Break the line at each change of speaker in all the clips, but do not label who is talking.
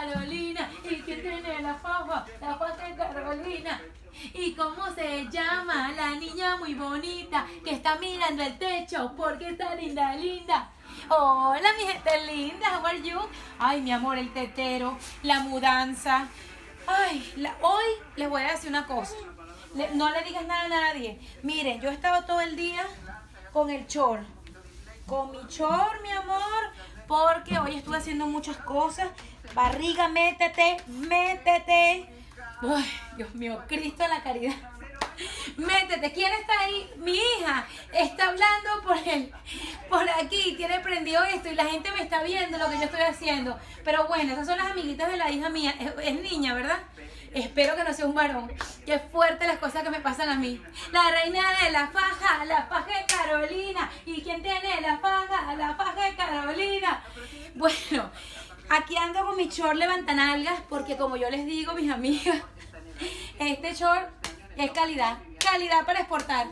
Carolina. ¿Y quién tiene la faja? La faja de Carolina. ¿Y cómo se llama la niña muy bonita que está mirando el techo porque está linda, linda? Hola, mi gente linda, how are you? Ay, mi amor, el tetero, la mudanza. Ay, hoy les voy a decir una cosa. No le digas nada a nadie. Miren, yo he estado todo el día con el short. Con mi short, mi amor, porque hoy estuve haciendo muchas cosas. Barriga, métete, métete. Uy, Dios mío, Cristo de la caridad. Métete, ¿quién está ahí? Mi hija está hablando por aquí, tiene prendido esto y la gente me está viendo lo que yo estoy haciendo. Pero bueno, esas son las amiguitas de la hija mía, es niña, ¿verdad? Espero que no sea un varón. Qué fuerte las cosas que me pasan a mí. La reina de la faja de Carolina. ¿Y quién tiene la faja? La faja de Carolina. Bueno, aquí ando con mi short levantanalgas porque como yo les digo, mis amigas, este short es calidad. Calidad para exportar.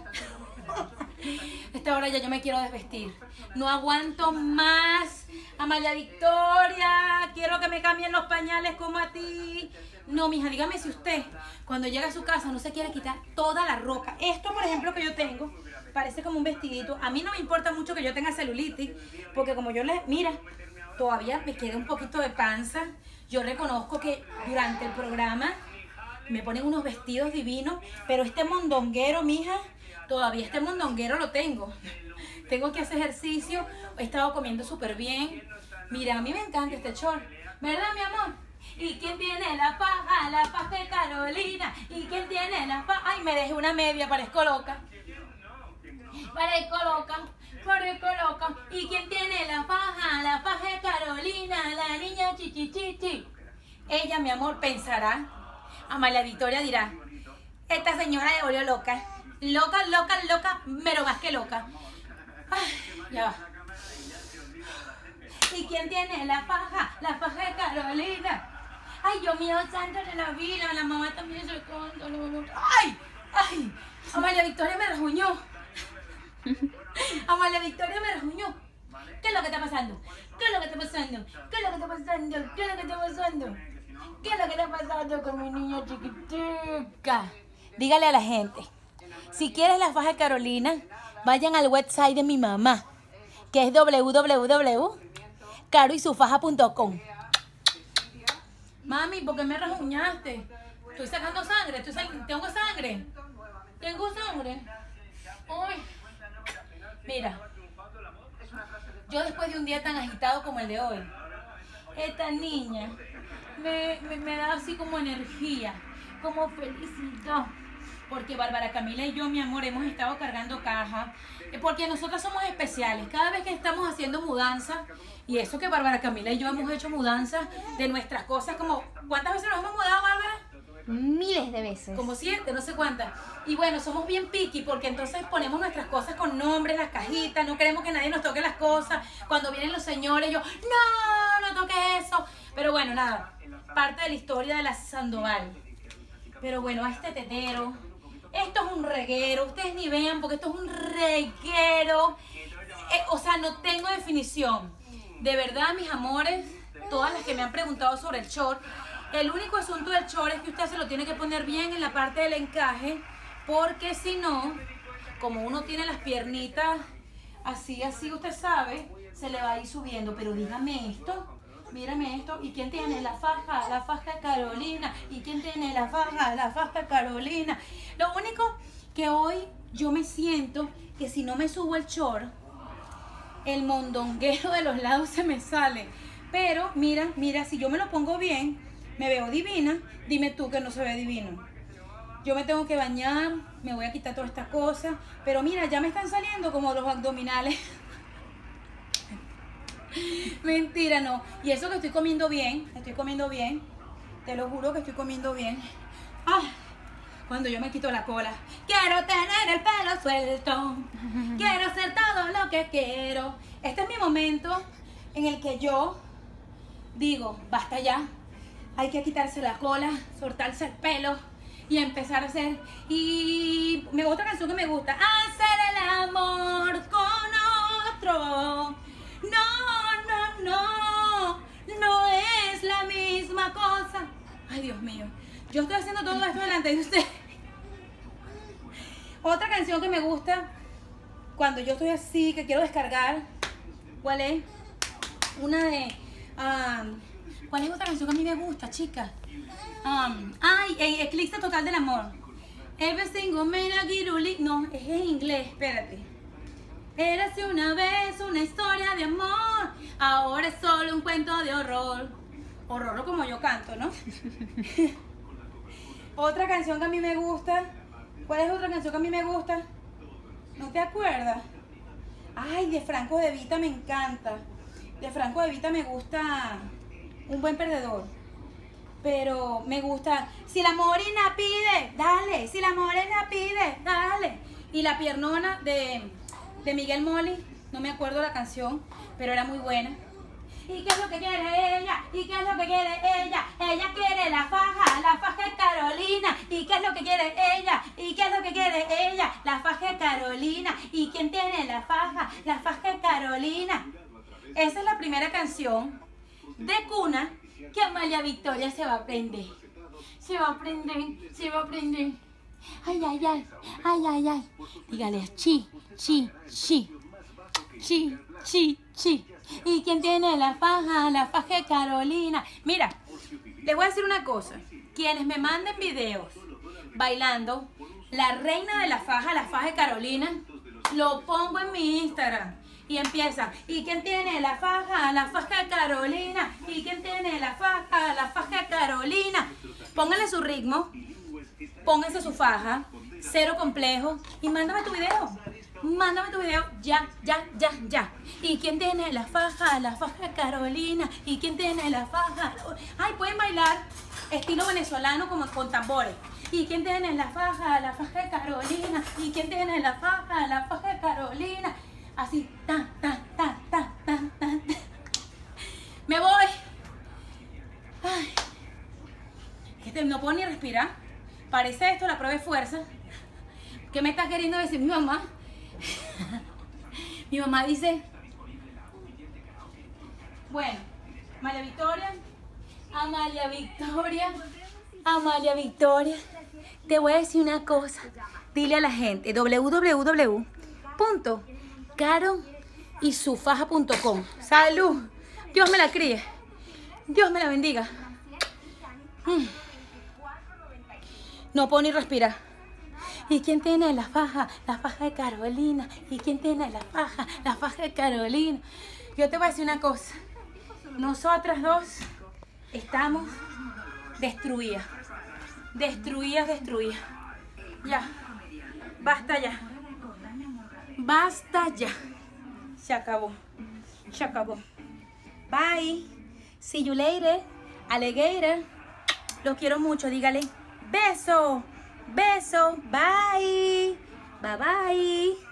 A esta hora ya yo me quiero desvestir. No aguanto más. Amalia Victoria, quiero que me cambien los pañales como a ti. No, mija, dígame si usted, cuando llega a su casa, no se quiere quitar toda la ropa. Esto, por ejemplo, que yo tengo, parece como un vestidito. A mí no me importa mucho que yo tenga celulitis, porque como yo les... Mira, todavía me queda un poquito de panza. Yo reconozco que durante el programa me ponen unos vestidos divinos, pero este mondonguero, mija, todavía este mondonguero lo tengo. Tengo que hacer ejercicio, he estado comiendo súper bien. Mira, a mí me encanta este short, ¿verdad, mi amor? ¿Y quién tiene la faja? La faja de Carolina. ¿Y quién tiene la faja? Ay, me dejé una media, parezco loca. Parezco loca, parezco loca. ¿Y quién tiene la faja? La faja de Carolina, la niña chichichichi. Ella, mi amor, pensará, Amalia Victoria dirá, esta señora de volvió loca. Loca, loca, loca, pero más que loca. Ay, ya va. ¿Y quién tiene la faja? La faja de Carolina. Ay, Dios mío, santo de la vida, la mamá también se conta. ¡Ay! ¡Ay! Amalia Victoria me rasguñó. Amalia Victoria me rasguñó. ¿Qué es lo que está pasando? ¿Qué es lo que está pasando? ¿Qué es lo que está pasando? ¿Qué es lo que está pasando? ¿Qué es lo que está pasando con mi niña chiquitica? Dígale a la gente, si quieres la faja de Carolina, vayan al website de mi mamá, que es www.caroysufaja.com. Mami, ¿por qué me rasguñaste? Estoy sacando sangre, tengo sangre. Tengo sangre. Uy. Mira, yo después de un día tan agitado como el de hoy, esta niña me da así como energía, como felicidad. Porque Bárbara Camila y yo, mi amor, hemos estado cargando caja. Porque nosotras somos especiales. Cada vez que estamos haciendo mudanza, y eso que Bárbara Camila y yo hemos hecho mudanzas de nuestras cosas, como... ¿Cuántas veces nos hemos mudado, Bárbara?
Miles de veces.
Como 7, no sé cuántas. Y bueno, somos bien picky porque entonces ponemos nuestras cosas con nombres, las cajitas, no queremos que nadie nos toque las cosas. Cuando vienen los señores, yo, no toques eso. Pero bueno, nada, parte de la historia de la Sandoval. Pero bueno, a este tetero, esto es un reguero, ustedes ni vean porque esto es un reguero. O sea, no tengo definición. De verdad, mis amores, todas las que me han preguntado sobre el short, el único asunto del short es que usted se lo tiene que poner bien en la parte del encaje, porque si no, como uno tiene las piernitas así, usted sabe, se le va a ir subiendo. Pero dígame esto, mírame esto. ¿Y quién tiene la faja? La faja de Carolina. ¿Y quién tiene la faja? La faja de Carolina. Lo único que hoy yo me siento que si no me subo el short, el mondonguero de los lados se me sale. Pero mira, si yo me lo pongo bien, me veo divina. Dime tú que no se ve divino. Yo me tengo que bañar, me voy a quitar todas estas cosas. Pero mira, ya me están saliendo como los abdominales. Mentira, no. Y eso que estoy comiendo bien, te lo juro que estoy comiendo bien. Cuando yo me quito la cola, quiero tener el pelo suelto, quiero hacer todo lo que quiero. Este es mi momento en el que yo digo, basta ya, hay que quitarse la cola, soltarse el pelo y empezar a hacer. Y me gusta una canción que me gusta, hacer el amor con otro. No es la misma
Ay, Dios mío. Yo estoy haciendo todo esto delante de usted. Otra canción que me gusta cuando yo estoy así, que quiero descargar. ¿Cuál es? Una de... ¿cuál es otra canción que a mí me gusta, chicas? Eclipse Total del Amor. Every single man I get really... No, es en inglés, espérate. Érase una vez una historia de amor, ahora es solo un cuento de horror. Horror como yo canto, ¿no? Otra canción que a mí me gusta. ¿Cuál es otra canción que a mí me gusta? ¿No te acuerdas? Ay, de Franco De Vita me encanta. De Franco De Vita me gusta Un Buen Perdedor. Pero me gusta Si la morena pide, dale. Si la morena pide, dale. Y La Piernona de Miguel Moli. No me acuerdo la canción, pero era muy buena. ¿Y qué es lo que quiere ella? ¿Y qué es lo que quiere ella? Ella quiere la faja de Carolina. ¿Y qué es lo que quiere ella? ¿Y qué es lo que quiere ella? La faja de Carolina. ¿Y quién tiene la faja? La faja de Carolina. Esa es la primera canción de cuna que Amalia Victoria se va a aprender. Se va a aprender, se va a aprender. Ay, ay, ay, ay, ay, ay. Dígale, chi, chi, chi. Chi, chi, chi. ¿Y quién tiene la faja? La faja de Carolina. Mira, les voy a decir una cosa. Quienes me manden videos bailando la reina de la faja de Carolina, lo pongo en mi Instagram. Y empieza. ¿Y quién tiene la faja? La faja de Carolina. ¿Y quién tiene la faja? La faja de Carolina. Pónganle su ritmo. Pónganse su faja. Cero complejo. Y mándame tu video. Mándame tu video ya, ya, ya, ya. ¿Y quién tiene la faja? La faja de Carolina. ¿Y quién tiene la faja? Ay, pueden bailar estilo venezolano como con tambores. ¿Y quién tiene la faja? La faja de Carolina. ¿Y quién tiene la faja? La faja de Carolina. Así, tan, tan, tan, tan, tan, tan. Me voy. Ay. No puedo ni respirar. Parece esto la prueba de fuerza. ¿Qué me está queriendo decir mi mamá? Mi mamá dice, bueno, Amalia Victoria, te voy a decir una cosa. Dile a la gente, www.caroysufaja.com. Salud, Dios me la críe, Dios me la bendiga. No puedo ni respirar. ¿Y quién tiene la faja? La faja de Carolina. ¿Y quién tiene la faja? La faja de Carolina. Yo te voy a decir una cosa. Nosotras dos estamos destruidas. Destruidas, destruidas. Ya. Basta ya. Basta ya. Se acabó. Se acabó. Bye. See you later. Alligator. Los quiero mucho. Dígale. Beso. Beso. Bye. Bye bye.